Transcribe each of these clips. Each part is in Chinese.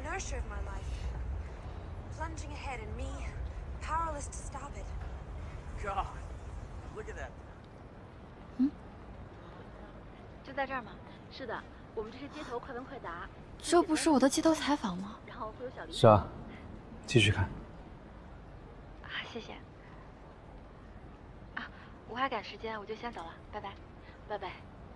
inertia of my life, plunging ahead, and me powerless to stop it. God, look at that. 就在这儿吗？是的，我们这是街头快问快答。 这不是我的街头采访吗？ 然后会有小礼品。 是啊，继续看。 啊，谢谢。啊，我还赶时间，我就先走了，拜拜，拜拜。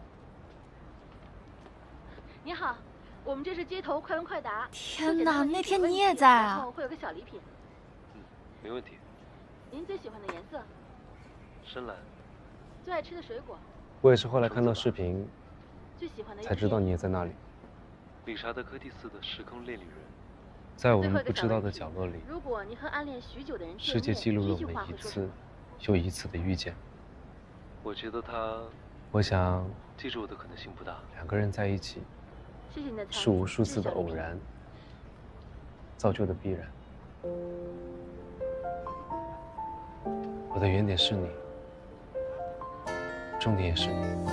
你好，我们这是街头快问快答。 天哪，那天你也在啊？ 然后会有个小礼品。 没问题。 您最喜欢的颜色？ 深蓝。 最爱吃的水果？ 我也是后来看到视频， 最喜欢的才知道你也在那里。 理查德柯蒂斯的时空恋旅人， 在我们不知道的角落里， 如果您和暗恋许久的人世界记录了我们一次又一次的遇见。 我觉得他， 我想记住我的可能性不大。 两个人在一起， 谢谢你的是无数次的偶然造就的必然。我的原点是你，终点也是你。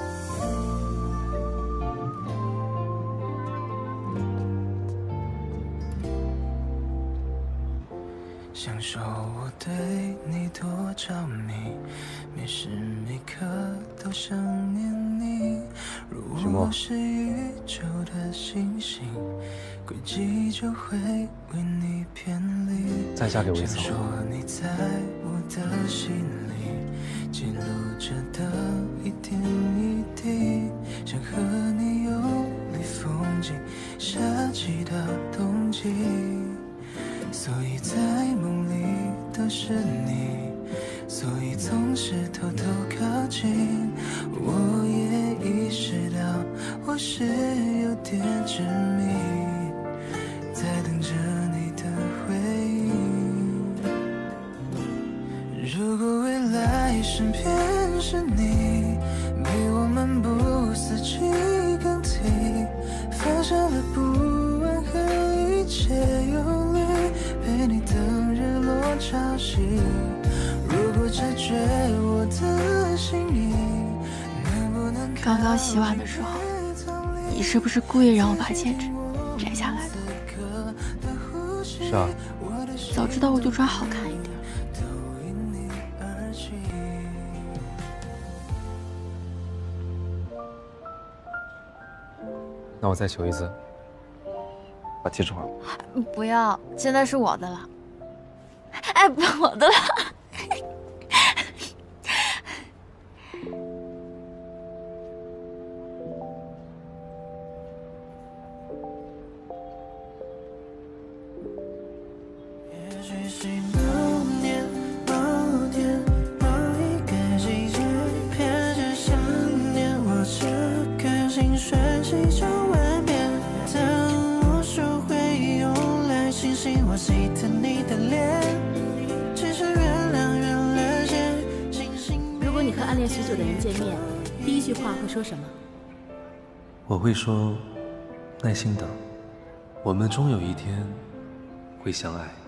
享受我对你多着迷，每时每刻都想念你。如我是宇宙的星星，轨迹就会为你偏离。 再嫁给我一次。 说你在我的心里，记录着的一点一滴，想和你游历风景，夏季到冬季。所以在梦里都是你，所以总是偷偷靠近。我也意识到我是有点执迷，在等着你的回应。如果未来身边是你，陪我漫步四季更替，放下了不安和一切忧虑，陪你等日落潮汐。如果这绝我的心意，能不能刚刚洗碗的时候，你是不是故意让我把戒指摘下来的？ 是啊。 早知道我就穿好看一点。 那我再求一次，把戒指还我。 不要，现在是我的了。哎，不，我的了。 也许是某年某天某一个季节，偏执想念我这颗心瞬息就万变。当无数回忆涌来，清醒我记得你的脸，只是原谅远了些。 如果你和暗恋许久的人见面，第一句话会说什么？ 我会说，耐心等，我们终有一天会相爱。